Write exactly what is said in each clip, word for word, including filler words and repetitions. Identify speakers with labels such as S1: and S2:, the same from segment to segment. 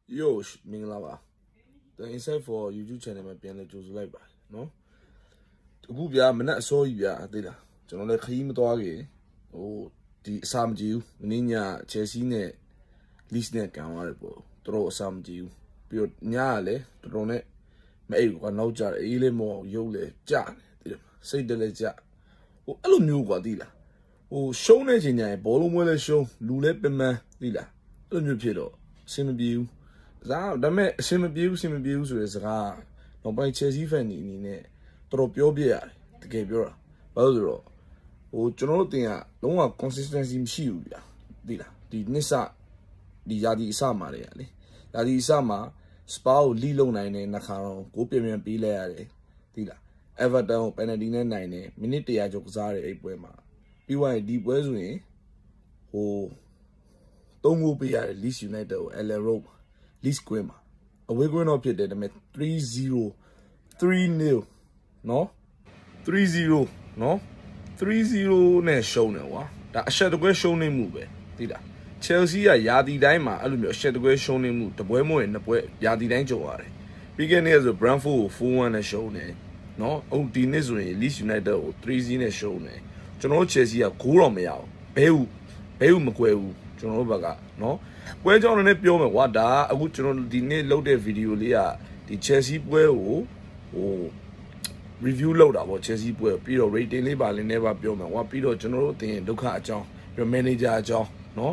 S1: Yo, Minglava. The inside for YouTube channel may be like Joseph Live, no? To go beyond Mana saw you, Adela. General Him Doggy, oh, the Sam Jew, Nina, Chesine, Lisnet, Camarable, throw some Jew, Pure Nyale, Drone, May one no jar, ele more, Yole, Jack, say the leja. Oh, I don't know what dealer. Oh, show Najinia, Bolomwell show, Lulepema, dealer. I don't know, Piero, same view. That may same abuse, same abuse is rare. No by Chelsea fan in it. Drop your beer to give your Baldro. Oh, general thing, no one consistency in shield. Dilla, did Nissa, the Yadi Sama, Yadi Sama, Spow Lilo Nine, Nakaro, Gopium and Pilare, Dilla. Ever down Penadina Nine, Minute Ajokzare, a poema. You are deep Wesway. Oh, don't go be at least United or L Roma. Leeds Quema. We're going up here that I'm at three zero. three nil. No? three zero. No? three zero ne show now. That shed the show name move. Did that? Chelsea a Yadi Dima, Alumio shed the show name move. The Buemo and the Yadi Danjo. Begin as a Branfo full one a show name. No? Oh, Dinizway, Leeds United or three zero show name. General Chelsea a cool me out. Peu, Peu Maqueu, General Baga. No? Where John and Epio, what I would the loaded video there, the Chelsea Buell or review load about Chelsea Buell, Peter rating label and never Bioma, what Peter general thing, look at John, your manager, John, no?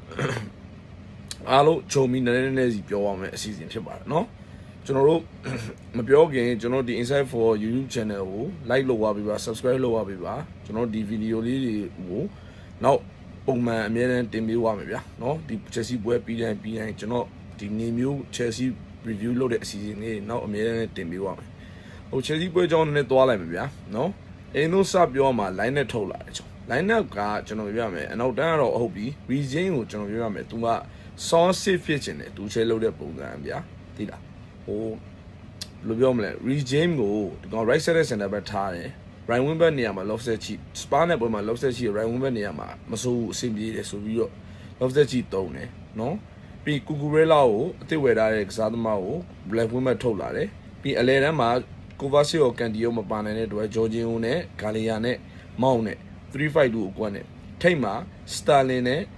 S1: Allo, show me the Pio season, no? General, my Pio game, General the inside for YouTube channel, like low Wabiba, subscribe low Wabiba, General the video now. Oh man, me and Timmy Wamia, no, the Chelsea boy P and P and you know, the new Chelsea review loaded season, now me and Timmy Wamia. Oh, Chelsea boy John and Dwala, no, ain't no sub your ma line at all. Line up got John Yame, and out there or hobby, regain with John Yame to my sauce fish in it to cello the program, yeah, did I? Oh, Lubiomle, regain go, to go right side and about time. Right wimber near my love said cheap. Span up with my love said she right wimber near my muscle simply so you love the cheap tone, no? Be cucurella, the way I exadmao, black women told her, be a lady ma, Covasio candioma banane, to a Georgione, Caliane, Maune, three five do one. Tema, Staline,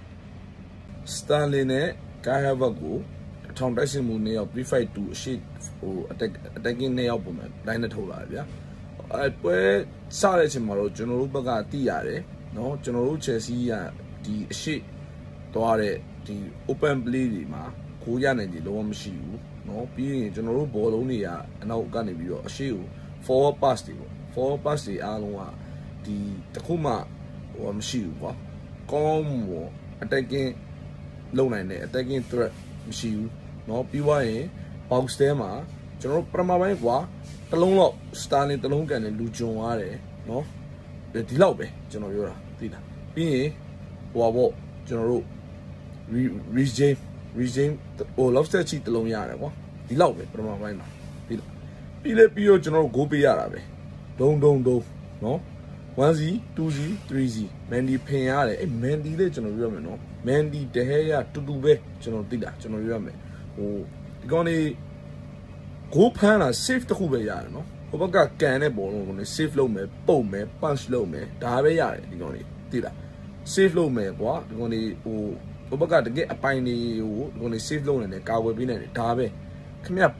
S1: Staline, Kahavago, Tom Decimu nail, three five two shit or attacking nail woman, line at whole idea. I put Sarah tomorrow, General Bagati, no, General Chelsea, the shit, Dore, the open bleeding, ma, Kuyan and the Lom Shiu, no, being General Bolonia, and now gonna be a shield, four pasty, four pasty, Alua, the Takuma, or Shiu, come attacking low line, attacking threat, Shiu, no, P Y A, Paustema, General Pramaway. The long lot, standing the long and Lujon are, no? The Dilobe, General Yura, Dina. Be Wabo, General Regime, Regime, or lobster cheat the long yard, what? Dilobe, Pramavina. Pile Pio General Gobi Arabe. Don't, don't, don't, no? one Z, two Z, three Z. Mandy Payare, a Mandy General Yurman, no? Mandy Dehea to do be, General Dida, General Yurman. Oh, the Goni. Go pan a safe the Hubaya, no? Obaga cannibal on a safe low me, bow me, punch low me, Davaya, the goni, dida. Safe low me, what? The goni, oh, Obaga to get a piney, oh, gonna safe low in a car will be in a tabe. Come here.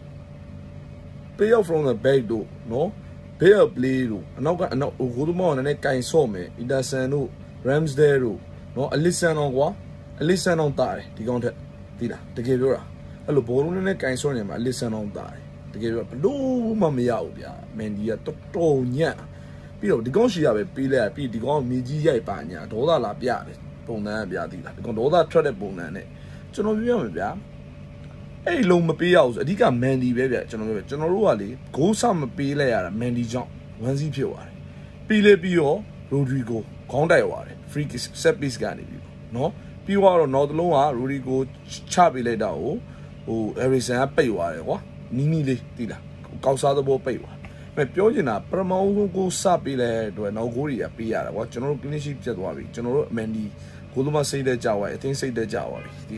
S1: Pay off from the bag, do, no? Pay up, blade, and now got no good morning, and a kind saw me, it doesn't know, Rams there, no? A listen on what? A listen on die, the gonna, dida, the give you a. Hello, Borun and a kind saw him, a listen on die. To give up no mammy out, yeah, Mendia to ya. Pio, the gonshi have a pile, P. the gon Miji Panya, Dola la Pia, Bona Biadilla, the gondola treaded bonane. General Bia. A low mapios, a diga Mandy baby, General Generally, go some pile, Mandy John, one Z P O. Pile Pio, Rodrigo, Condaiware, freaky sepis gani, no? Pio or not lower, Rodrigo Chabile Dao, oh, everything I pay what? Nini did causa the bow pay. My Piogina, Pramo go sapile to an Auguria Pia, what General Kinship Jadwari, General Mandy, Kuluma say the Jawa, I think say the Jawa.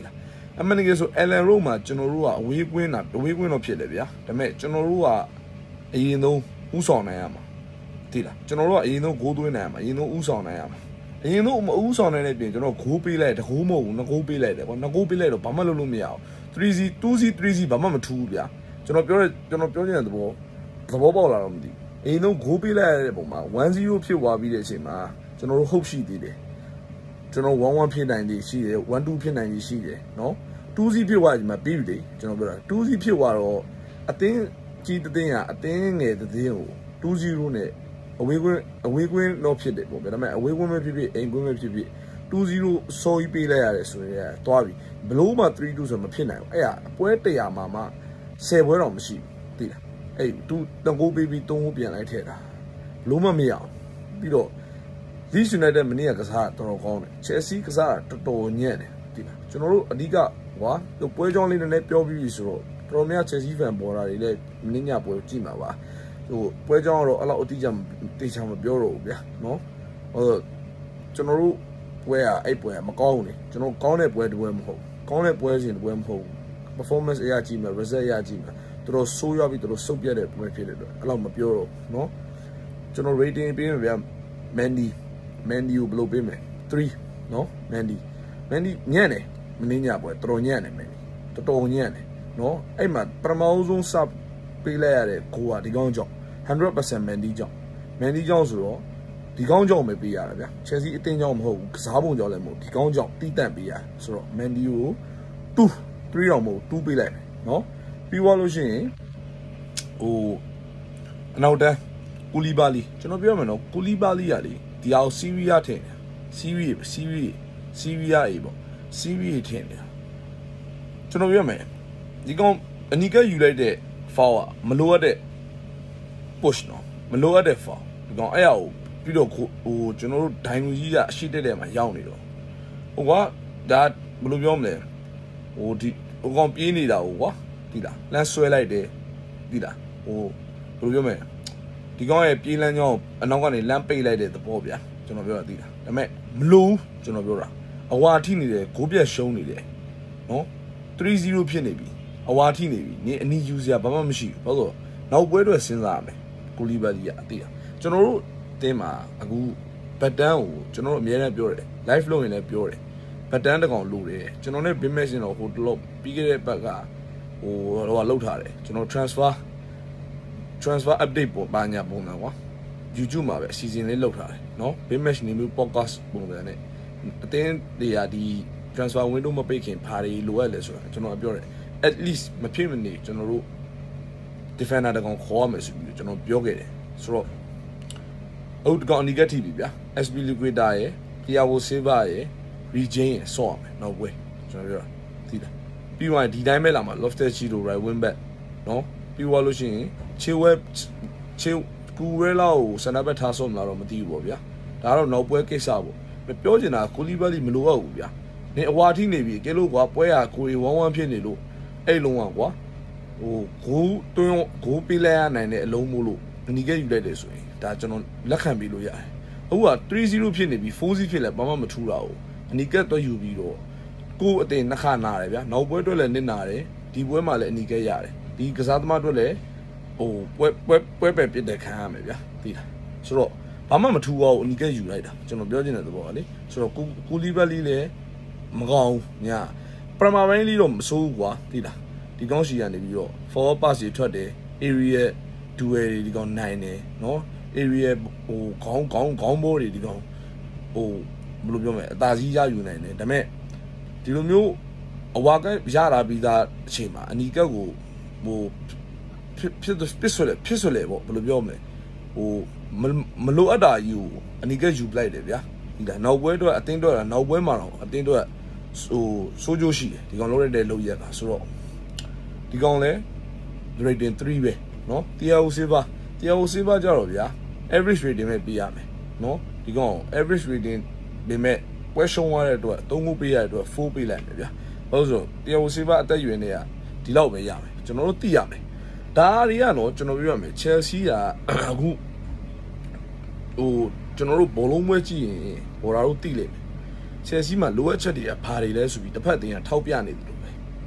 S1: အမှန်တကယ်ဆို Ellen Road မှာကျွန်တော်တို့ကအဝေးကွင်းတာအဝေးကွင်းတော့ဖြစ်တယ်ဗျာဒါပေမဲ့ကျွန်တော်တို့ကအရင်ဆုံးဥဆောင်နိုင်ရမှာသိလားကျွန်တော်တို့ကအရင်ဆုံးဂိုးသွင်းနိုင်ရမှာအရင်ဆုံးဥဆောင်နိုင်ရမှာအရင်ဆုံးမဥဆောင်နိုင်တဲ့ပြင်ကျွန်တော်ဂိုးပေးလိုက်တကိုးမဟုတ်ဘူးနှစ်ကိုးပေးလိုက်တယ်ကွာနှစ်ကိုးပေးလိုက်တော့ဘာမှလုပ်လို့မရအောင် three C two C three C ဘာမှမထူးဘူးဗျာကျွန်တော်ပြောတဲ့ကျွန်တော်ပြောနေတဲ့သဘောသဘောပေါက်လာတော့မသိအရင်ဆုံးဂိုးပေးလိုက်ရတဲ့ပုံမှာ one zero ဖြစ်သွားပြီးတဲ့အချိန်မှာကျွန်တော်တို့ hope ရှိသေးတယ်ကျွန်တော် one one ဖြစ်နိုင်တယ်ရှိတယ် one two ဖြစ်နိုင်တယ်ရှိတယ်နော် two C ဖြစ်သွားပြီမှာပြီးပြီလေကျွန်တော်ပြောတာ two C ဖြစ်သွားတော့အတင်းကြီးတဲ့တင်းကအတင်းငယ်တဲ့တင်းကို two zero နဲ့အဝေးကွင်းအဝေးကွင်းတော့ဖြစ်တယ်ပေါ့ဗျာဒါပေမဲ့အဝေးကွင်းပဲဖြစ်ဖြစ်အိမ်ကွင်းပဲဖြစ်ဖြစ် two zero စော်ကြီးပေးလိုက်ရတယ်ဆိုရင်သွားပြီဘလို့မှ three two ဆိုမဖြစ်နိုင်ဘူးအဲ့ဒါအပွဲတရာမှာမှtenပွဲတော့မရှိဘူးသိလားအဲ့သူတကိုးပေးပြီးသုံးကိုပြန်လိုက်ထည့်တာဘလို့မှမရအောင်ပြီးတော့ Leeds United မနေ့ကကစားတော်တော်ကောင်းတယ် Chelsea ကစားတော်တော်ညံ့တယ်သိလားကျွန်တော်တို့အဓိကဟွာပွဲကြောင်းလေးနည်းနည်းပြောပြီးပြီဆိုတော့တော်တော်များ Chelsea fan ပေါ်လာတွေလည်းမင်းညပွဲကြည့်မှာပါဟိုပွဲကြောင်းကတော့အဲ့လောက်အတိအကျတေချာမပြောတော့ဘူးဗျာနော်ဟိုကျွန်တော်တို့ပွဲကအဲ့ပွဲကမကောင်းဘူးလေကျွန်တော်ကောင်းတဲ့ပွဲတစ်ပွဲမဟုတ်ကောင်းတဲ့ပွဲစဉ်တစ်ပွဲမဟုတ် performance အရာကြည့်မှာ result အရာကြည့်မှာတော်တော်ဆိုးရွားပြီးတော်တော်စုပ်ပြတ်တဲ့ပွဲဖြစ်တဲ့အတွက်အဲ့လောက်မပြောတော့နော်ကျွန်တော် rating ပေးမယ်ဗျာ Mandy Mandy ကိုဘယ်လိုပေးမလဲthreeနော် Mandy Mandy ညံ့တယ်မင်းညပွဲတော်တော်ညံ့တယ် Mandy တော်တော်ညံ့တယ်နော်အဲ့မှာပထမဆုံးစပေးလိုက်ရတဲ့ကိုကဒီကောင်းကြောင့်one hundred percent Mandy ကြောင့် Mandy ကြောင့်ဆိုတော့ဒီကောင်းကြောင့်ပဲပေးရတာဗျာ Chelsea အတင်းကြောင့်မဟုတ်ဘူးကစားပုံကြောင့်လည်းမဟုတ်ဒီကောင်းကြောင့်တီးတန့်ပေးရဆိုတော့ Mandy ကိုtwo threeတော့မဟုတ်twoပေးလိုက်မယ်နော်ပြီးသွားလို့ရှိရင်ဟိုအနောက်တန်းကူလီဘာလီကျွန်တော်ပြောမယ်နော်ကူလီဘာလီကလေဒီအောင်စီးရီးယားထင်တယ်စီးရီးစီးရီးစီးရီးယားအေးပေါ့စီးရီးထင်တယ်ကျွန်တော်ပြောမယ်ဒီကောင်အနီကယူလိုက်တဲ့ foul ကမလိုအပ်တဲ့ push နော်မလိုအပ်တဲ့ foul ဒီကောင်အဲ့ရကိုပြီးတော့ဟိုကျွန်တော်တို့ဒိုင်လူကြီးကအရှိတက်တဲ့မှာရောက်နေတော့ဟိုကဒါဘယ်လိုပြောမလဲဟိုဒီဟိုကောင်ပြေးနေတာဟိုကွာဒီလားလမ်းဆွဲလိုက်တယ်ဒီလားဟိုဘယ်လိုပြောမလဲဒီကောင်ရဲ့ပြေးလမ်းကြောင်းအနောက်ကနေလမ်းပိတ်လိုက်တဲ့သဘောဗျာကျွန်တော်ပြောတာသိလားဒါပေမဲ့မလို့ကျွန်တော်ပြောတာအဝါထိနေတယ်ဂိုးပြတ်ရှုံးနေတယ်နော် three zero ဖြစ်နေပြီအဝါထိနေပြီနင်အနီးယူစရာဘာမှမရှိဘူးဘာလို့နောက်ပွဲတွေစဉ်းစားရမယ်ကိုလီဘာလီကအတိအကျွန်တော်တို့အတင်းမှာအခုဘတ်တန်းကိုကျွန်တော်တို့အများနဲ့ပြောတယ် live လုပ်ရင်လည်းပြောတယ်ဘတ်တန်းတကောင်လိုတယ်ကျွန်တော်နဲ့ business ရှင်တော့ဟိုတလို့ပြီးခဲ့တဲ့ဘက်ကဟိုဟိုလောက်ထားတယ်ကျွန်တော် transfer transfer update ပေါ်ပါညာပုံစံကွာ YouTube မှာပဲအစီအစဉ်လေးလုပ်ထားတယ်နော် business နေမျိုး podcast ပုံစံနဲ့အတင်းတွေကဒီ transfer window မပိတ်ခင်ဘာတွေလိုအပ်လဲဆိုတာကျွန်တော်ပြောတယ် at least မဖြစ်မနေကျွန်တော်တို့ defender တကောင်ခေါ်ရမယ်ဆိုပြီးကျွန်တော်ပြောခဲ့တယ်ဆိုတော့အုတ်တကောင်အနီကထိပြီဗျာ S B liquidator ရယ် Tiago Silva ရယ် regain ရယ်ဆော့ရမယ်နောက်ပွဲကျွန်တော်ပြောတာသိလားပြီးသွားဒီတိုင်းပဲလာမှာ Loftus Cheek right wing back နော်ပြီးသွားလို့ရှိရင် Chilwell Chil ကူရဲလောက်ကိုစနပ်ဘက်ထားဆော့မလားတော့မသိဘူးပေါ့ဗျာဒါကတော့နောက်ပွဲကိစ္စပေါ့ပြောချင်တာကိုလီဘလီမလိုတော့ဘူးဗျာနင်အဝါထိနေပြီကဲလို့ကွာပွဲရကိုရီဝမ်းဝမ်းဖြစ်နေလို့အဲ့လုံးကကွာဟိုဂိုးတွင်းဂိုးပေးလိုက်ရနိုင်တဲ့အလုံးမို့လို့အနီကယူလိုက်တယ်ဆိုရင်ဒါကျွန်တော်လက်ခံပြီးလို့ရတယ်အခုကthree zero ဖြစ်နေပြီfour zeroဖြစ်လဲဘာမှမထူးတာဘူးအနီကတော့ယူပြီးတော့ကိုအတင်နှစ်ခါနာတယ်ဗျာနောက်ပွဲအတွက်လည်းနစ်နာတယ်ဒီပွဲမှာလည်းအနီကရတယ်ဒီကစားသမားအတွက်လည်းဟိုပွဲပွဲပွဲပဲပြစ်တဲ့ခံရမယ်ဗျာသိလားဆိုတော့ဘာမှမထူအောင်အနီကယူလိုက်တာကျွန်တော်ပြောချင်တဲ့သဘောကလေဆိုတော့ကိုကိုလီဘလီလည်းမကောင်းညာပရမာပိုင်းလေးတော့မစိုးဘူးကွာသိလားဒီကောင်းစီကနေပြီးတော့ forward pass တွေထွက်တယ် area duel တွေဒီကောင်နိုင်တယ်နော် area ဟိုခေါင်းခေါင်းခေါင်းဘောတွေဒီကောင်ဟိုဘယ်လိုပြောမလဲအသာစီးရယူနိုင်တယ်ဒါပေမဲ့ဒီလိုမျိုးအဝါကရတာပြီးသားအချိန်မှာအနီကက်ကိုဟိုဖြစ်ဖြစ်ပစ်ဆွဲလေဖြစ်ဆွဲလေပေါ့ဘယ်လိုပြောမလဲဟိုမလိုအပ်တာယူအနီကက်ယူပလိုက်တယ်ဗျာဒီဒါနောက်ပွဲတော့အတင်းတော့နောက်ပွဲမှာတော့အတင်းတော့ဟိုစိုးကြိုးရှိတယ်ဒီကောင်လုံးရတဲ့လုံးရက်ကဆိုတော့ဒီကောင်လဲ rating three ပဲနော် Tiago Silva Tiago Silva ကြတော့ဗျာ average rating ပဲပေးရမယ်နော်ဒီကောင် average rating ပေမဲ့ပွဲရှုံးသွားတဲ့အတွက်သုံးခုပေးရတဲ့အတွက်fourပေးလိုက်မယ်ဗျာဘာလို့ဆို Tiago Silva အသက်အရွယ်နဲ့ကဒီလောက်ပဲရမယ်ကျွန်တော်တို့သိရမယ်ဒါတွေကတော့ကျွန်တော်ပြောရမယ် Chelsea ကအခုဟိုကျွန်တော်တို့ဘောလုံးပွဲကြည့်ရင်ဘော်ဒါတို့သိလိမ့်မယ် Chelsea မှာလိုအပ်ချက်တွေကဘာတွေလဲဆိုပြီးတစ်ဖက်တင်ကထောက်ပြနေတယ်လို့ပဲ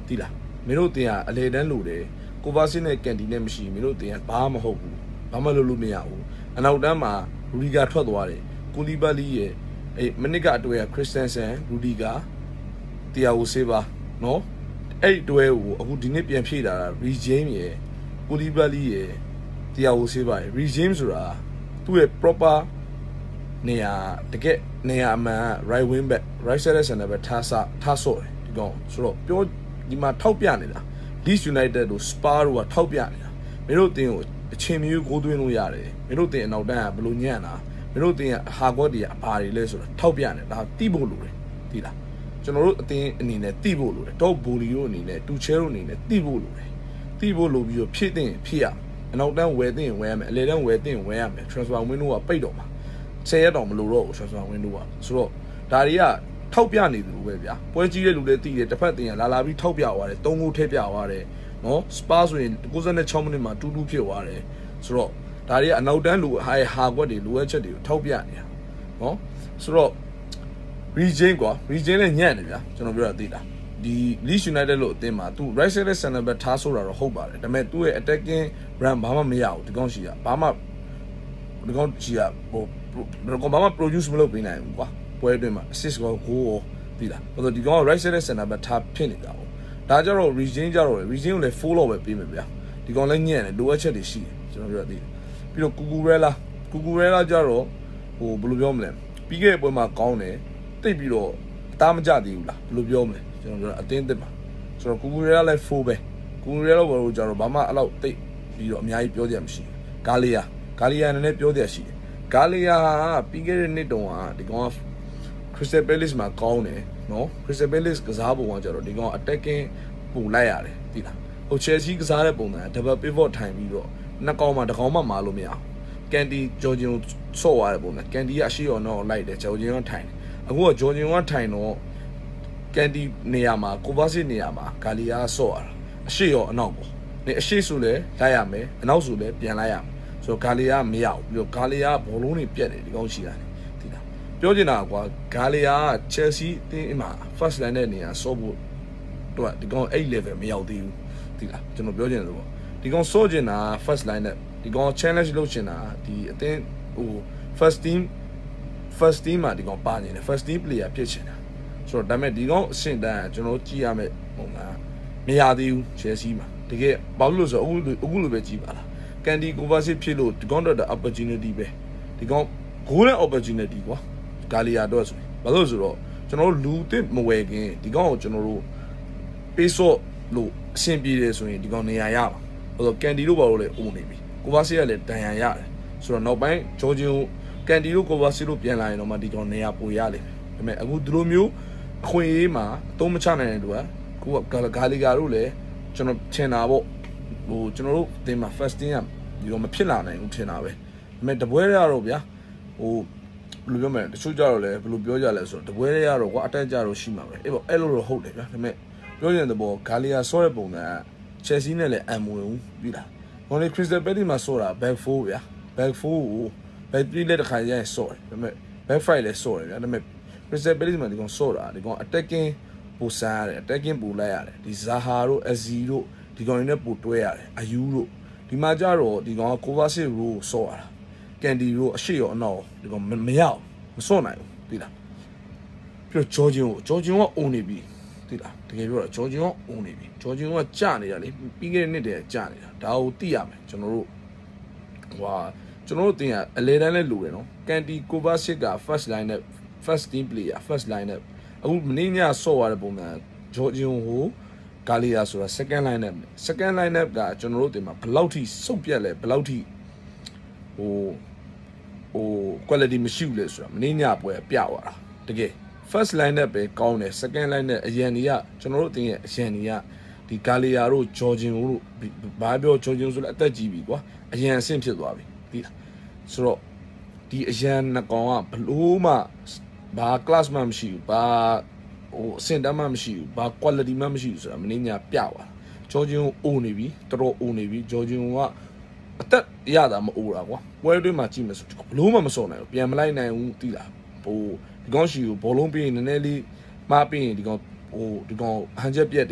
S1: 对啦，没有点啊，来人路的，古巴现在干的那么些，没有点巴么好不，巴么路路没有，然后咱嘛，路里家出多的，古里巴里的，哎，门那个对啊 ，Christian 路里家，第二五是吧，喏，哎对我，我今天变皮了 ，regime 的，古里巴里的，第二五是吧 ，regime 是吧，对 proper。နေရာတကယ်နေရာမှန် right wing back right side ဆန်တဲ့ဘက်ထားစထားဆော့တယ်ဒီကောင်ဆိုတော့ပြောဒီမှာထောက်ပြနေတာ Leeds United တို့ Spurs တို့ကထောက်ပြနေတာမင်းတို့တင်းကိုအချိန်မျိုးကိုသွင်းလို့ရတယ်မင်းတို့တင်းအနောက်တန်းကဘယ်လိုညံ့တာမင်းတို့တင်းကဟာကော့တီကအဘာတွေလဲဆိုတော့ထောက်ပြနေဒါတိဖို့လိုတယ်ဒီလားကျွန်တော်တို့အတင်းအနေနဲ့တိဖို့လိုတယ်တော့ဘူလီတို့အနေနဲ့တူချဲတို့အနေနဲ့တိဖို့လိုတယ်တိဖို့လိုပြီးတော့ဖြည့်တင်ဖြည့်ရအနောက်တန်းဝယ်တင်ဝယ်ရမယ်အလေတန်းဝယ်တင်ဝယ်ရမယ် transfer window ကပိတ်တော့မှာဆယ်ရက်တောင်မလိုတော့ဘူး transfer window ကဆိုတော့ဒါတွေကထောက်ပြနေတယ်လို့ပဲဗျာပွဲကြီးတဲ့လူတွေတည်တယ်တစ်ဖက်တင်ရလာလာပြီးထောက်ပြသွားတယ်သုံးခုထည့်ပြသွားတယ်နော် Spa ဆိုရင်၉၆မိနစ်မှာတူတူဖြစ်သွားတယ်ဆိုတော့ဒါတွေကအနောက်တန်းလူဟာဟာကွက်တွေလိုအပ်ချက်တွေကိုထောက်ပြနေတာနော်ဆိုတော့ region ကွာ region နဲ့ညံ့တယ်ဗျာကျွန်တော်ပြောတာသိတာဒီ Leeds United လို့အသင်းမှာသူ right side center back ထားဆိုတာတော့ဟုတ်ပါတယ်ဒါပေမဲ့သူ့ရဲ့ attacking run ဘာမှမရဘူးဒီကောင်ရှိတာဘာမှဒီကောင်ရှိတာဟိုဘာမှ produce မလုပ်ပေးနိုင်ဘူးကွာပွဲအတွင်းမှာ assist ကို goal ကိုသိလားဆိုတော့ဒီကောင် right side center back ထားဖြစ်နေတာပေါ့ဒါကြတော့ region ကြတော့ region ကိုလည်း four လောက်ပဲပေးမယ်ဗျာဒီကောင်လည်းညံ့တယ်လိုအပ်ချက်တွေရှိတယ်ကျွန်တော်ပြောတာသိတယ်ပြီးတော့ Cucurella Cucurella ကြတော့ဟိုဘယ်လိုပြောမလဲပြီးခဲ့တဲ့ပွဲမှာကောင်းတယ်တိတ်ပြီးတော့အသားမကျသေးဘူးလားဘယ်လိုပြောမလဲကျွန်တော်ပြောတာအတင်းတစ်ပါဆိုတော့ Cucurella လည်း four ပဲ Cucurella ဘာလို့ကြတော့ဘာမှအဲ့လောက်တိတ်ပြီးတော့အများကြီးပြောကြရမရှိဘူးဂါလီယာဂါလီယာနည်းနည်းပြောကြရရှိတယ်ဂါလီယာပြီးခဲ့တဲ့နှစ်တုန်းကဒီကောင်က Crystal Palace မှာကောင်းတယ်နော် Crystal Palace ကစားပုံကကြတော့ဒီကောင် attacking ပုံလိုက်ရတယ်သိလားဟို Chelsea ကစားတဲ့ပုံစံ double pivot ထိုင်ပြီးတော့နှစ်ကောင်မှတစ်ကောင်မှမာလို့မရအောင်ကန်တီဂျော်ဂျင်ကိုဆော့သွားတဲ့ပုံစံကန်တီကအရှိရောတော့လိုက်တယ်ဂျော်ဂျင်ကထိုင်တယ်အခုကဂျော်ဂျင်ကထိုင်တော့ကန်တီနေရာမှာကိုဗာစစ်နေရာမှာဂါလီယာဆော့ရတာအရှိရောအနောက်ပေါ့နေအရှိဆိုလဲလိုက်ရမယ်အနောက်ဆိုလဲပြန်လိုက်ရမယ်ဆိုတော့ဂါလီယာမရဘူးပြီးတော့ဂါလီယာဘောလုံးတွေပြက်တယ်ဒီကောင်ရှိတာသိလားပြောချင်တာကွာဂါလီယာက Chelsea တင်းမှာ first line တဲ့နေရာဆော့ဖို့တော့ဒီကောင်eight level မရောက်သေးဘူးသိလားကျွန်တော်ပြောချင်တယ်ဆိုတော့ဒီကောင်ဆော့ချင်တာ first line နဲ့ဒီကောင် challenge လုပ်ချင်တာဒီအတင်းဟို first team first team မှာဒီကောင်ပါနေတယ် first team player ဖြစ်ချင်တာဆိုတော့ဒါပေမဲ့ဒီကောင်အဆင့်တန်းကျွန်တော်ကြည့်ရမယ်ပုံကမရသေးဘူး Chelsea မှာတကယ်ဘာလို့လဲဆိုတော့အခုအခုလိုပဲကြည့်ပါလားကန်ဒီကိုဗာစစ်ဖြစ်လို့ဒီကောင်တော့ opportunity ပဲဒီကောင် golden opportunity ကွာဂါလီယာတော့ဆိုဘာလို့ဆိုတော့ကျွန်တော်တို့လူတစ်မဝယ်ခင်ဒီကောင်ကိုကျွန်တော်တို့ပေးဆော့လို့အဆင်ပြေတယ်ဆိုရင်ဒီကောင်နေရာရပါဆိုတော့ကန်ဒီတို့ဘာလို့လဲအိုးနေပြီကိုဗာစစ်ကလည်းတန်ရန်ရတယ်ဆိုတော့နောက်ပိုင်းဂျော်ဂျင်ကိုကန်ဒီတို့ကိုဗာစစ်တို့ပြန်လာရင်တော့မှဒီကောင်နေရာပိုရလိမ့်မယ်ဒါပေမဲ့အခုဒီလိုမျိုးအခွင့်အရေးမှာအသုံးမချနိုင်တဲ့သူကကိုကဂါလီယာတို့လည်းကျွန်တော်ထင်တာပေါ့ဟိုကျွန်တော်တို့တင်မှာ first team ကဒီတော့မဖြစ်လာနိုင်ဘူးထင်တာပဲဒါပေမဲ့တပွဲရတော့ဗျာဟိုဘယ်လိုပြောမလဲတချို့ကြတော့လည်းဘယ်လိုပြောကြလဲဆိုတော့တပွဲရတော့ကွာအတက်ကြတော့ရှိမှာပဲအေးပေါ့အဲ့လိုတော့ဟုတ်တယ်ဗျာဒါပေမဲ့ပြောရင်တဲ့ဘောဂါလီယာဆော့တဲ့ပုံက Chelsea နဲ့လည်းအံမဝင်ဘူးပြီးလားဟိုလေ Crystal Palace မှာဆော့တာ back four ဗျာ back four ကို back three လက်တစ်ခါရရင်ဆော့တယ်ဒါပေမဲ့ back five လည်းဆော့တယ်ဗျာဒါပေမဲ့ Crystal Palace မှာဒီကောင်ဆော့တာဒီကောင် attacking ပိုစမ်းရတယ် attacking ပိုလိုက်ရတယ်ဒီ Zaha တို့ Azzi တို့ဒီကောင်တွေနဲ့ပိုတွဲရတယ်အယူတို့ဒီမှာကြတော့ဒီကောင်က Kovacic ကိုဆော့ရတာကန်ဒီကိုအရှိရောအနောက်ဒီကောင်မရအောင်မဆော့နိုင်ဘူးသိလားပြီးတော့ဂျော်ဂျင်ကိုဂျော်ဂျင်ကအုံနေပြီသိလားတကယ်ပြောတာဂျော်ဂျင်ကအုံနေပြီဂျော်ဂျင်ကကြာနေတာလေပြီးခဲ့တဲ့နှစ်တည်းကကြာနေတာဒါကိုသိရမယ်ကျွန်တော်တို့ဟွာကျွန်တော်တို့တင်ရအလဲတန်းလဲလိုတယ်နော်ကန်တီ Kovacic က first line နဲ့ first team player first line နဲ့အခုမင်းညဆော့ရတဲ့ပုံစံဂျော်ဂျင်ကိုဂါလီယာဆိုတာ second line up second line up ကကျွန်တော်တို့တင်မှာဘယ်လောက်ထိစုပ်ပြက်လဲဘယ်လောက်ထိဟိုဟို quality မရှိဘူးလဲဆိုတာမင်းညပွဲပြသွားတာတကယ် first line up ပဲကောင်းတယ် second line up အရန်ကြီးကကျွန်တော်တို့တင်ရဲ့အရန်ကြီးကဒီဂါလီယာတို့ဂျော်ဂျင်တို့ဘာပြောဂျော်ဂျင်ဆိုလည်းအသက်ကြီးပြီကွာအရန်အဆင့်ဖြစ်သွားပြီသိလားဆိုတော့ဒီအရန်နှစ်ကောင်ကဘလို့မှဘာ class မှမရှိဘူးဘာဟိုအဆင့်တန်းမှမရှိဘူးဘာ quality မှမရှိဘူးဆိုတာမင်းညာပြသွားဂျော်ဂျင်ကိုအိုနေပြီတော်တော်အိုနေပြီဂျော်ဂျင်ကအသက်ရတာမအိုတာကွာပွဲတွင်းမှာကြည့်မယ်ဆိုဘလို့မှမစော်နိုင်ဘူးပြန်မလိုက်နိုင်ဘူးသိလားဟိုဒီကောင်ရှိကိုဘောလုံးပေးရင်နည်းနည်းလေးမှားပေးရင်ဒီကောင်ဟိုဒီကောင်ဟန်ချက်ပြက်တယ်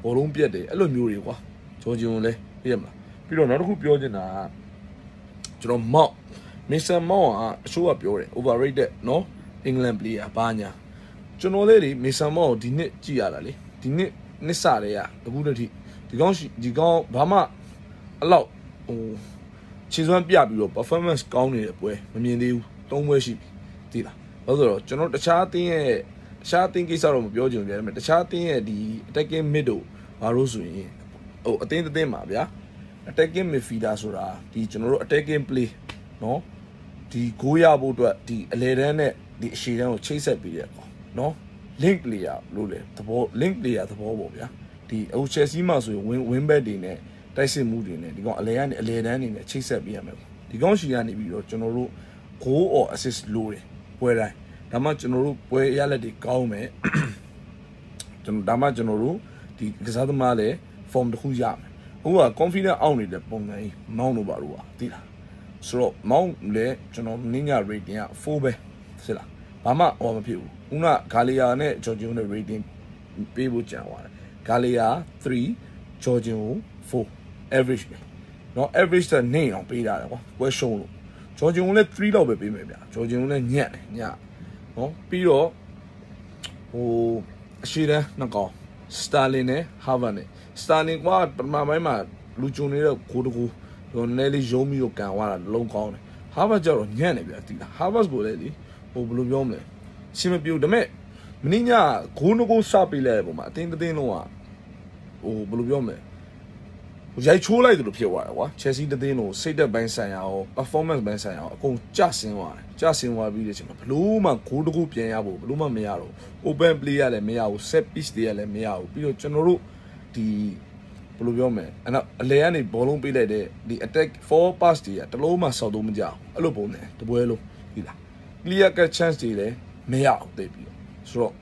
S1: ဘောလုံးပြက်တယ်အဲ့လိုမျိုးတွေကွာဂျော်ဂျီယွန်လဲသိရမလားပြီးတော့နောက်တစ်ခုပြောချင်တာကျွန်တော်မောက်မစ္စတာမောက်ကအရှိုးကပြောတယ် overrated နော် England player ဘာညာကျွန်တော်လေးတွေမစ္စတာမောက်ဒီနှစ်ကြည့်ရတာလေဒီနှစ်နှစ်စတဲ့ရအခုတည်းဒီကောင်းဒီကောင်းဘာမှအဲ့လောက်ဟိုခြေစွမ်းပြပြီးတော့ performance ကောင်းနေတဲ့ပွဲမမြင်သေးဘူးသုံးပွဲရှိပြီသိလားဘာလို့ဆိုတော့ကျွန်တော်တခြားအသင်းရဲ့တခြားအသင်းကိစ္စတော့မပြောချင်ဘူးဗျာဒါပေမဲ့တခြားအသင်းရဲ့ဒီ attacking mid တို့ဘာလို့ဆိုရင်ဟိုအသင်းတစ်သင်းမှာဗျာ attacking midfielder ဆိုတာဒီကျွန်တော်တို့ attacking play နော်ဒီဂိုးရဖို့အတွက်ဒီအလဲတန်းနဲ့ဒီအရှေ့တန်းကိုချိတ်ဆက်ပေးရပေါ့နော် link player လို့လေသဘော link player သဘောပေါ့ဗျာဒီအခု Chelsea မှာဆိုရင် win win back တွေနဲ့တိုက်စစ်မှုတွေနဲ့ဒီကောင်အလဲကနေအလဲတန်းနေနဲ့ချိတ်ဆက်ပေးရမယ်ပေါ့ဒီကောင်ရှီကနေပြီးတော့ကျွန်တော်တို့ goal or assist လို့တယ်ပွဲတိုင်းဒါမှကျွန်တော်တို့ပွဲရလက်တွေကောင်းမယ်ကျွန်တော်ဒါမှကျွန်တော်တို့ဒီကစားသမားလည်း form တစ်ခုရမယ်ဟိုက confidence အောက်နေတဲ့ပုံစံကြီးမောင်းလို့ပါတော့သိလားဆိုတော့မောင်းလည်းကျွန်တော်နင်းည rating က four ပဲသိလားဘာမှဟောမဖြစ်ဘူးခုနဂါလီယာနဲ့ဂျော်ဂျီယိုနဲ့ rating ပေးဖို့ကြံသွားတယ်ဂါလီယာ three ဂျော်ဂျီယို four average ပဲเนาะ average တဲ့နေအောင်ပေးတာလေကွာပွဲရှုံးလို့ဂျော်ဂျီယိုလည်း three လောက်ပဲပေးမယ်ဗျာဂျော်ဂျီယိုလည်းညံ့တယ်ညံ့เนาะပြီးတော့ဟိုအရှိတန်းနှစ်ကောင်စတာလင်နဲ့ဟာဗတ်နဲ့စတာလင်ကပထမပိုင်းမှာလူကျုံနေတဲ့ကိုတကူဟိုနဲလေးရုံးပြီးတော့ကန်သွားတာလုံးကောင်းတယ်ဟာဗတ်ကျတော့ညံ့နေဗျာတိလားဟာဗတ်ကိုလည်းလေဟိုဘယ်လိုပြောမလဲရှင်းမပြူဒါပေမဲ့မင်းညဂိုးနှကိုစပေးလိုက်တဲ့ပုံမှာအတင်းတင်းလုံးကဟိုဘယ်လိုပြောမလဲရိုက်ချိုးလိုက်တယ်လို့ဖြစ်သွားတယ်ကွာ Chelsea တသင်းလို့စိတ်သက်ပိုင်းဆိုင်ရာရော performance ပိုင်းဆိုင်ရာရောအကုန်ကျဆင်းသွားတယ်ကျဆင်းသွားပြီးတဲ့အချိန်မှာဘလို့မှဂိုးတကူပြန်ရဖို့ဘလို့မှမရတော့ open play ရလည်းမရဘူး set piece တွေရလည်းမရဘူးပြီးတော့ကျွန်တော်တို့ဒီဘယ်လိုပြောမလဲအဲ့တော့အလဲကနေဘောလုံးပေးလိုက်တဲ့ဒီ attack four pass တွေကတလုံးမှစောက်တော့မကြအောင်အဲ့လိုပုံနဲ့တပွဲလုံးဒီလား clear cut chance တွေလည်းမရအောင်သိပြီးဆိုတော့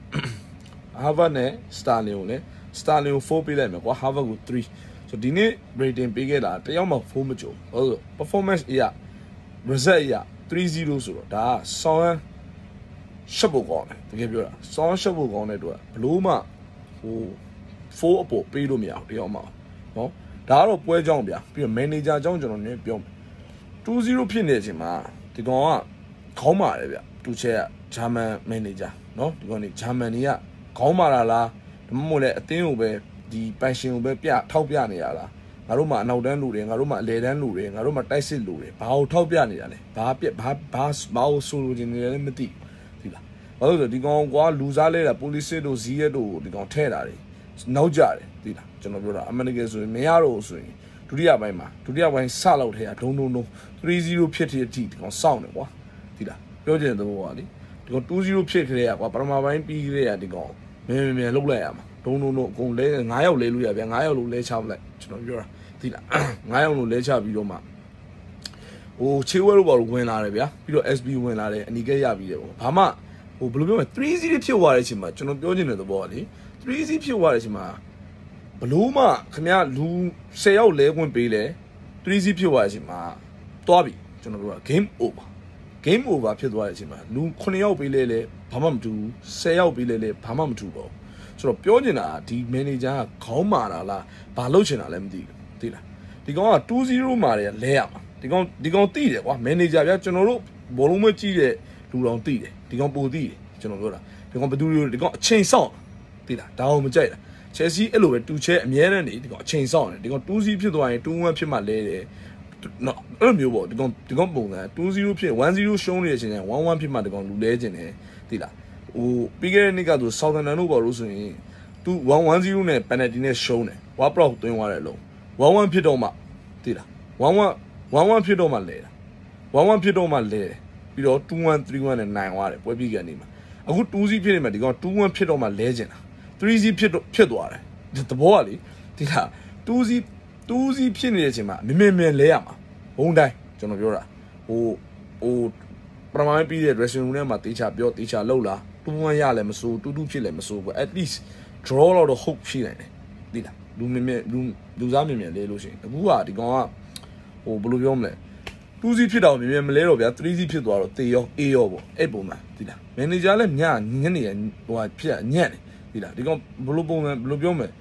S1: Harvard နဲ့ Sterling ကိုလည်း Sterling ကို four ပေးလိုက်မယ်ကွာ Harvard ကို threeဆိုဒီနေ့ rating ပေးခဲ့တာတယောက်မှ four မကြုံဟုတ်ဆို performance အရာ result အရာ three zero ဆိုတော့ဒါကဆောင်းရှပ်ဖို့ကောင်းတယ်တကယ်ပြောတာဆောင်းရှပ်ဖို့ကောင်းတဲ့အတွက်ဘလို့မှဟို four အပေါ်ပေးလို့မရဘူးတယောက်မှနော်ဒါကတော့ပွဲကြောင်းဗျာပြီးတော့ manager ကြောင်းကျွန်တော်နည်းပြောမယ် two zero ဖြစ်နေတဲ့အချိန်မှာဒီကောင်ကခေါင်းမာတယ်ဗျတူချက်ကဂျာမန် manager နော်ဒီကောင်နေဂျာမန်တွေကခေါင်းမာတာလားဒါမှမဟုတ်လဲအသင်းကိုပဲဒီပန်ရှင်ကိုပဲပြထောက်ပြနေရလားငါတို့မှအနောက်တန်းလူတွေငါတို့မှအလဲတန်းလူတွေငါတို့မှတိုက်စစ်လူတွေဘာကိုထောက်ပြနေရလဲဘာပြဘာဘာဘာကိုဆိုလိုချင်နေလဲမသိဘူးဒီလားဘာလို့ဆိုဒီကောင်ကွာလူစားလဲတာ police တို့ဇီးရဲတို့ဒီကောင်ထဲတာတွေနောက်ကြတယ်ဒီလားကျွန်တော်ပြောတာအမေရိကန်ဆိုရင်မရတော့ဆိုရင်ဒုတိယပိုင်းမှာဒုတိယပိုင်းစလောက်ထဲကဒုံဒုံဒုံ three zero ဖြစ်တဲ့အထိဒီကောင်စောင့်နေကွာဒီလားပြောချင်တဲ့သဘောကလေဒီကောင် two zero ဖြစ်ခရဲကွာပထမပိုင်းပြီးခရဲကဒီကောင်မင်းမင်းလှုပ်လိုက်ရမှာဒုံဒုံဒုံအကုန်လဲnineယောက်လဲလို့ရဗျာnineယောက်လို့လဲချပလိုက်ကျွန်တော်ပြောတာသိလားnineယောက်လို့လဲချပြီးတော့မှဟိုချေဝဲလို့ပေါ့ဝင်လာတယ်ဗျာပြီးတော့ S B ဝင်လာတယ်အနီကဲရပြီးတယ်ပေါ့ဘာမှဟိုဘယ်လိုပြောမလဲ three zero ဖြစ်သွားတဲ့အချိန်မှာကျွန်တော်ပြောချင်တဲ့သဘောကလေ three zero ဖြစ်သွားတဲ့အချိန်မှာဘလို့မှခင်ဗျာလူtenယောက်လဲခွင့်ပေးလဲ three zero ဖြစ်သွားတဲ့အချိန်မှာတွားပြီကျွန်တော်ပြောတာ game over game over ဖြစ်သွားတဲ့အချိန်မှာလူnineယောက်ပေးလဲလဲဘာမှမတူဘူးtenယောက်ပေးလဲလဲဘာမှမတူပါဘူးဆိုတော့ပြောချင်တာဒီ manager ကခေါင်းမာတာလားဘာလုပ်ချင်တာလဲမသိဘူးသိလားဒီကောင်ကtwo zero မှာလဲလဲရမှာဒီကောင်ဒီကောင်တိတယ်ကွာ manager ဗျာကျွန်တော်တို့ဘောလုံးမကြည့်တဲ့လူတော်တိတယ်ဒီကောင်ပိုတိတယ်ကျွန်တော်ပြောတာဒီကောင်ဘယ်သူတွေဒီကောင်အချိန်ဆောင်သိလားဒါအောင်မကြိုက်တာ Chelsea အဲ့လိုပဲတူချဲအမြဲတမ်းနေဒီကောင်အချိန်ဆောင်တယ်ဒီကောင်two zero ဖြစ်သွားရင်two one ဖြစ်မှလဲတယ်နော်အဲ့လိုမျိုးပေါ့ဒီကောင်ဒီကောင်ပုံစံtwo zero ဖြစ်one zero ရှုံးနေတဲ့အချိန်ကျရင်one one ဖြစ်မှဒီကောင်လူလဲကျင်တယ်သိလားဟိုပြီးခဲ့တဲ့နေ့ကဆို Southampton တို့ပေါ့လို့ဆိုရင်သူone one zero နဲ့ penalty နဲ့ရှုံးတယ်ဝါပလောက်သွင်းသွားတယ်လို့one one ဖြစ်တော့မှသိလားone one one one ဖြစ်တော့မှလဲတာone one ဖြစ်တော့မှလဲတယ်ပြီးတော့two one three one နဲ့နိုင်သွားတယ်ပွဲပြီးကန်နေမှာအခု two zero ဖြစ်နေမှာဒီကောင်two one ဖြစ်တော့မှလဲကျင်တာthree zero ဖြစ်တော့ဖြစ်သွားတယ်သဘောကလေဒီလားtwo zero two zero ဖြစ်နေတဲ့အချိန်မှာမင်းမင်းမင်းလဲရမှာဘုံတိုင်းကျွန်တော်ပြောတာဟိုဟိုပထမပိုင်းပြီးတဲ့ dressing room ထဲမှာတေချာပြောတေချာလှုပ်လာtwo one ရလည်းမစိုးtwo twoဖြစ်လည်းမစိုးဘူး at least draw တော့တော့ hope ရှိနိုင်တယ်သိလားလူမြင်မြင်လူလူစားမြင်မြင်လဲလို့ရှိရင်အခုကဒီကောင်ကဟိုဘယ်လိုပြောမလဲtwo zeroဖြစ်တော့မြင်မြင်မလဲတော့ဗျာthree zeroဖြစ်သွားတော့တေရောအေးရောပေါ့အဲ့ပုံမှန်သိလား manager လည်းညညနေဟိုဟာဖြစ်ညံ့တယ်သိလားဒီကောင်ဘယ်လိုပုံစံဘယ်လိုပြောမလဲဟ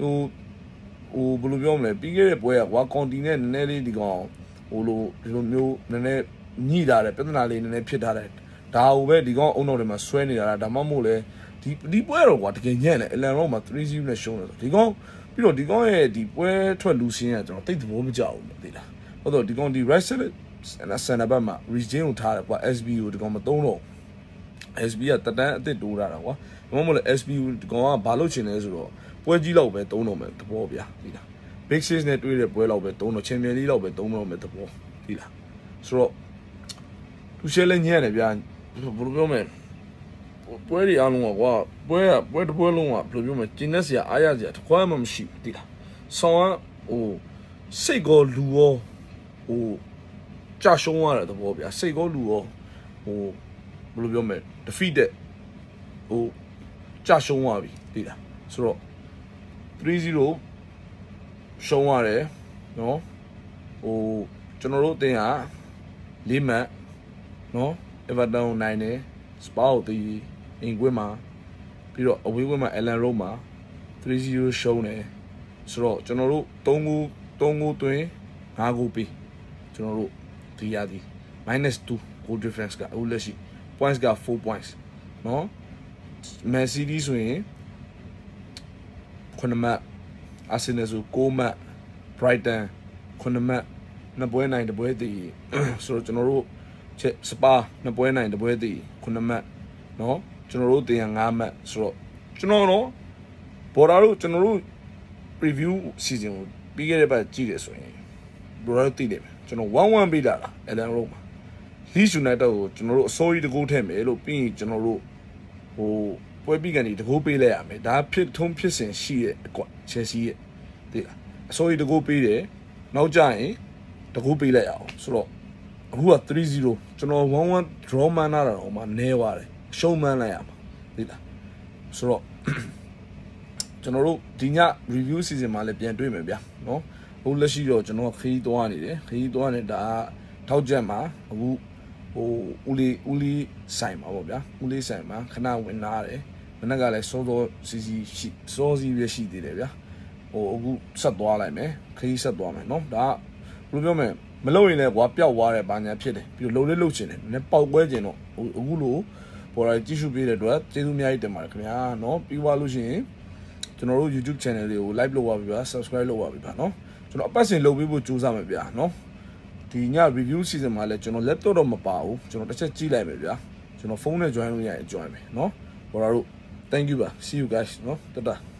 S1: ဟိုဟိုဘယ်လိုပြောမလဲပြီးခဲ့တဲ့ပွဲကကွာကွန်တီနဲ့နည်းနည်းလေးဒီကောင်ဟိုလိုဒီလိုမျိုးနည်းနည်းညှိလာတယ်ပြဿနာလေးနည်းနည်းဖြစ်ထားတယ်ဒါဟိုပဲဒီကောင်အုံတော်တွေမှာဆွဲနေတာလားဒါမှမဟုတ်လေဒီဒီပွဲတော့ကွာတကယ်ညံ့တယ်အလန်ရောမှာthree zeroနဲ့ရှုံးတယ်ဆိုဒီကောင်ပြီးတော့ဒီကောင်ရဲ့ဒီပွဲထွက်လူစင်းကကျွန်တော်တိတ်သဘောမကျဘူးသိလားဟုတ်တော့ဒီကောင်ဒီ right side ဆန်နာဘက်မှာ region ကိုထားတယ်ကွာ S B ကိုဒီကောင်မသုံးတော့ S B ကတတန်းအစ်စ်တိုးတာကွာဘာမှမဟုတ်လေ S B ကိုဒီကောင်ကဘာလုပ်ချင်လဲဆိုတော့ပွဲကြီးလောက်ပဲသုံးတော့မယ်သဘောဗျာသိလား big six နဲ့တွေ့တဲ့ပွဲလောက်ပဲသုံးတော့ champion league လောက်ပဲသုံးတော့မယ်သဘောသိလားဆိုတော့သူရှယ်လဲညံ့တယ်ဗျာဘယ်လိုပြောမလဲပွဲတွေအားလုံးကကွာပွဲကပွဲတစ်ပွဲလုံးကဘယ်လိုပြောမလဲကျင်းတဲ့ဆရာအားရစရာတစ်ခွာမှမရှိဘူးသိလားဆောင်းကဟိုစိတ်ကောလူရောဟိုကြာရှုံးရတဲ့သဘောဗျာစိတ်ကောလူရောဟိုဘယ်လိုပြောမလဲ defeated ဟိုကြာရှုံးသွားပြီသိလားဆိုတော့three zeroရှုံးရတယ်နော်ဟိုကျွန်တော်တို့အတင်းကလေးမှတ်နော် Everton ကိုနိုင်တယ် Spa ကိုတီးအင်ကွင်းမှာပြီးတော့အဝေးကွင်းမှာ Ellen Road မှာthree zeroရှုံးတယ်ဆိုတော့ကျွန်တော်တို့threeဂိုးthreeဂိုးသွင်းfiveဂိုးပေးကျွန်တော်တို့ဒီရသည် minus two goal difference ကအခုလက်ရှိ points ကfour points နော် Man City ဆိုရင်nineမှတ် Arsenal ဆိုnineမှတ် Brighton nineမှတ်နှစ်ပွဲနိုင်တစ်ပွဲတည်ဆိုတော့ကျွန်တော်တို့ချက် Spa နှစ်ပွဲနိုင်တစ်ပွဲတည်nineမှတ်နော်ကျွန်တော်တို့တင်ရfiveမှတ်ဆိုတော့ကျွန်တော်တော့ဘော်ဒါတို့ကျွန်တော်တို့ preview season ကိုပြီးခဲ့တဲ့ဘက်ကြည့်တယ်ဆိုရင်ဘော်ဒါတို့သိတယ်ကျွန်တော်one oneပေးတာလား Ellen Road မှာ Leeds United ကိုကျွန်တော်တို့အစိုးရတကူထည့်မယ်လို့ပြီးရင်ကျွန်တော်တို့ဟိုပွဲပြီးကနေတကူပေးလိုက်ရမယ်ဒါဖြစ်ထုံးဖြစ်စဉ်ရှိရဲ့ကွာ Chelsea ရဲ့သိလားအစိုးရတကူပေးတယ်နောက်ကြရင်တကူပေးလိုက်အောင်ဆိုတော့အခုကthree zeroကျွန်တော်one one draw မှန်းလာတာတော့မှနဲသွားတယ်ရှုံးမှန်းလိုက်ရမှာသိလားဆိုတော့ကျွန်တော်တို့ဒီည review season မှာလည်းပြန်တွေ့မယ်ဗျာနော်ဟိုလက်ရှိတော့ကျွန်တော်ခရီးသွားနေတယ်ခရီးသွားနေတာထောက်ချက်မှာအခုဟိုဦးလေးဦးလေးဆိုင်မှာပေါ့ဗျာဦးလေးဆိုင်မှာခဏဝင်လာတယ်မနေ့ကလည်းစောစောစီစီရှိစောစီပဲရှိသေးတယ်ဗျာဟိုအခုဆက်သွားလိုက်မယ်ခရီးဆက်သွားမယ်နော်ဒါကဘယ်လိုပြောမလဲမလုံရင်လည်းကွာပျောက်သွားတယ်ဘာညာဖြစ်တယ်ပြီးတော့လုံလေးလုံချင်တယ်နည်းပေါက်ပွဲချင်တော့အခုလိုပေါ်လာကြည့်ရှုပေးတဲ့အတွက်ကျေးဇူးအများကြီးတင်ပါတယ်ခင်ဗျာနော်ပြီးသွားလို့ရှိရင်ကျွန်တော်တို့ YouTube channel လေးကို like လုပ်ပါပြီဗျာ subscribe လုပ်ပါပြီဗျာနော်ကျွန်တော်အပတ်စဉ်လုပ်ပေးဖို့ကြိုးစားမယ်ဗျာနော်ဒီည review season မှာလည်းကျွန်တော် laptop တော့မပါဘူးကျွန်တော်တစ်ချက်ကြည့်လိုက်မယ်ဗျာကျွန်တော်ဖုန်းနဲ့ join လို့ရရင် join မယ်နော်ဟောလာတို့ thank you ပါ see you guys နော်တတ်တာ